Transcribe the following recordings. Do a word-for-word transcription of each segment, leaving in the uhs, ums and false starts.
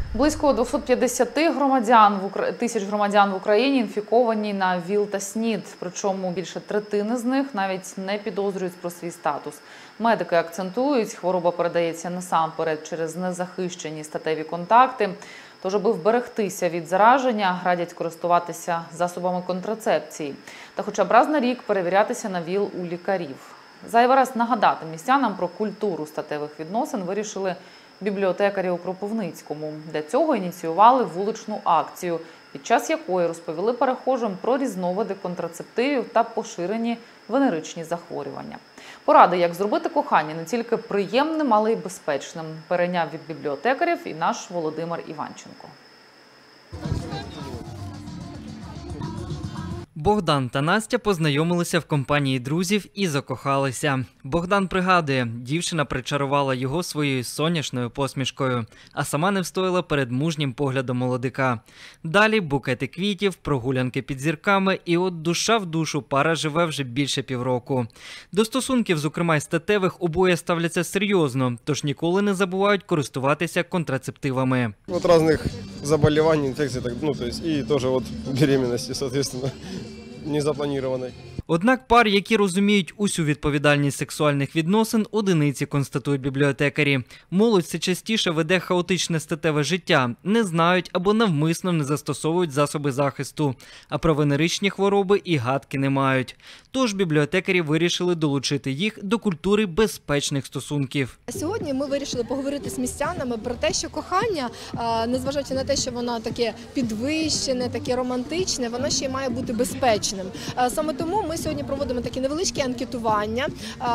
Близько двохсот п'ятдесяти громадян, тисяч громадян в Україні інфіковані на ВІЛ та СНІД. Причому більше третини з них навіть не підозрюють про свій статус. Медики акцентують, хвороба передається насамперед через незахищені статеві контакти. Тож, аби вберегтися від зараження, радять користуватися засобами контрацепції. Та хоча б раз на рік перевірятися на ВІЛ у лікарів. Зайвий раз нагадати містянам про культуру статевих відносин вирішили бібліотекарі у Кропивницькому. Для цього ініціювали вуличну акцію, під час якої розповіли перехожим про різновиди контрацептивів та поширені венеричні захворювання. Поради, як зробити кохання не тільки приємним, але й безпечним, перейняв від бібліотекарів і наш Володимир Іванченко. Богдан та Настя познайомилися в компанії друзів і закохалися. Богдан пригадує, дівчина причарувала його своєю соняшною посмішкою, а сама не встояла перед мужнім поглядом молодика. Далі букети квітів, прогулянки під зірками і от душа в душу пара живе вже більше півроку. До стосунків, зокрема й статевих, обоє ставляться серйозно, тож ніколи не забувають користуватися контрацептивами. От різних заболівань, інфекцій, ну, то есть, і теж от беременності, соответственно, незапланованої. Однак пар, які розуміють усю відповідальність сексуальних відносин, одиниці, констатують бібліотекарі. Молодь все частіше веде хаотичне статеве життя, не знають або навмисно не застосовують засоби захисту, а про венеричні хвороби і гадки не мають. Тож бібліотекарі вирішили долучити їх до культури безпечних стосунків. Сьогодні ми вирішили поговорити з містянами про те, що кохання, незважаючи на те, що воно таке підвищене, таке романтичне, воно ще й має бути безпечним. Саме тому ми сьогодні проводимо такі невеличкі анкетування,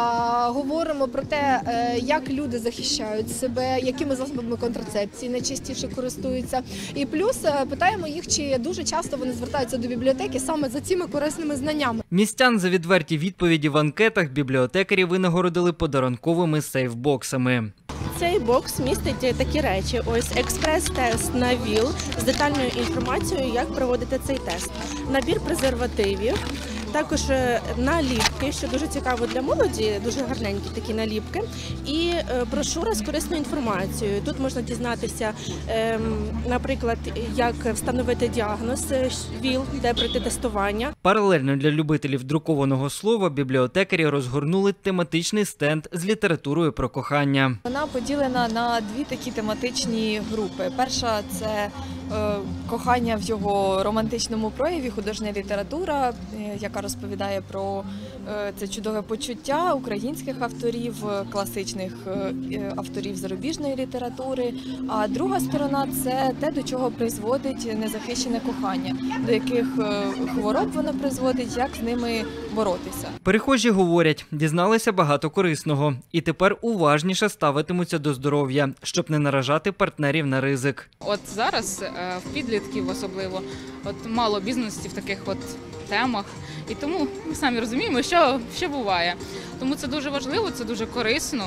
говоримо про те, як люди захищають себе, якими засобами контрацепції найчастіше користуються. І плюс питаємо їх, чи дуже часто вони звертаються до бібліотеки саме за цими корисними знаннями. Містян за відверті відповіді в анкетах бібліотекарі винагородили подарунковими сейф-боксами. Цей бокс містить такі речі. Ось експрес-тест на ВІЛ з детальною інформацією, як проводити цей тест. Набір презервативів. Також наліпки, що дуже цікаво для молоді, дуже гарненькі такі наліпки. І брошура з корисною інформацією. Тут можна дізнатися, наприклад, як встановити діагноз ВІЛ, де пройти тестування. Паралельно для любителів друкованого слова бібліотекарі розгорнули тематичний стенд з літературою про кохання. Вона поділена на дві такі тематичні групи. Перша – це е, кохання в його романтичному прояві, художня література, яка розповідає про це чудове почуття українських авторів, класичних авторів зарубіжної літератури. А друга сторона – це те, до чого призводить незахищене кохання, до яких хвороб воно призводить, як з ними боротися. Перехожі говорять, дізналися багато корисного і тепер уважніше ставитимуться до здоров'я, щоб не наражати партнерів на ризик. От зараз в підлітків особливо от мало бізнесів в таких от темах. І тому ми самі розуміємо, що, що буває. Тому це дуже важливо, це дуже корисно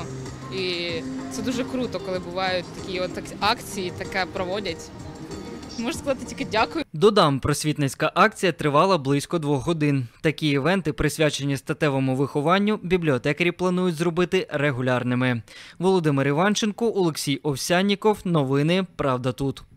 і це дуже круто, коли бувають такі от акції, таке проводять. Можу сказати тільки дякую. Додам, просвітницька акція тривала близько двох годин. Такі івенти, присвячені статевому вихованню, бібліотекарі планують зробити регулярними. Володимир Іванченко, Олексій Овсянніков. Новини «Правда тут».